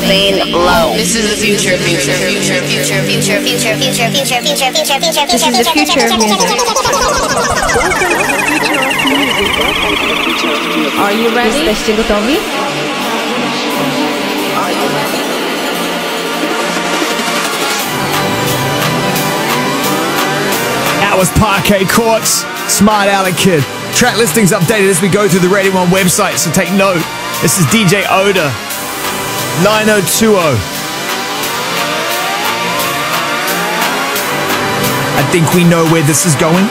Zane Lowe. This is the future of music. This is the future of music. Are you ready? Jesteście gotowi? That was Parquet Courts, Smart Aleck Kid. Track listings updated as we go through the Radio 1 website, so take note. This is DJ Oda, 9020. I think we know where this is going.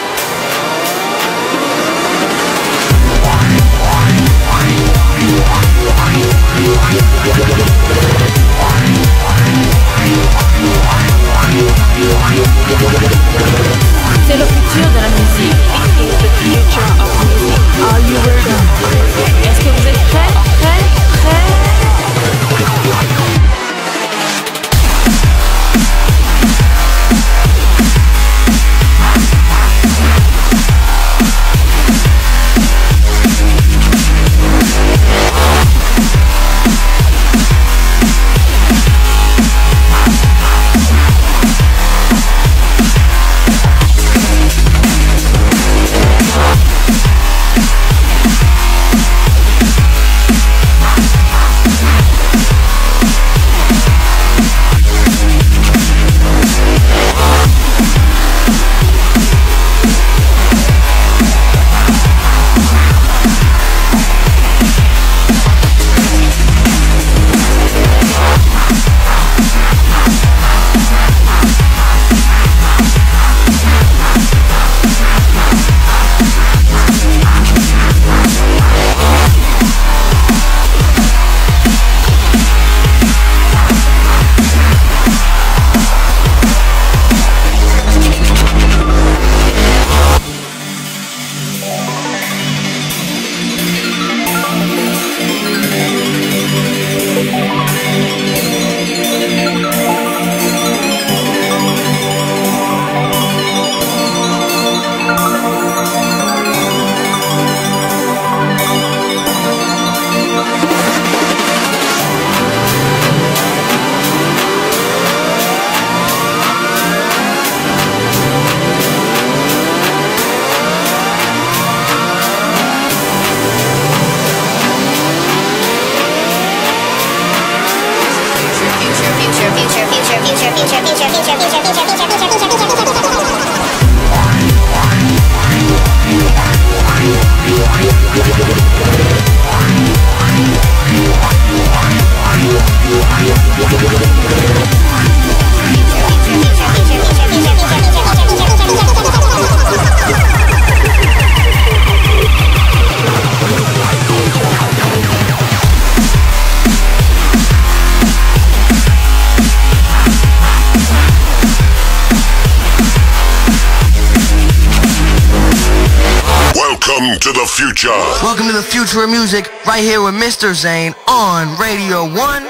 C'est le futur de la musique. Are you ready? Est-ce que vous êtes prêts? Welcome to the future. Welcome to the future of music, right here with Mr. Zane on Radio 1.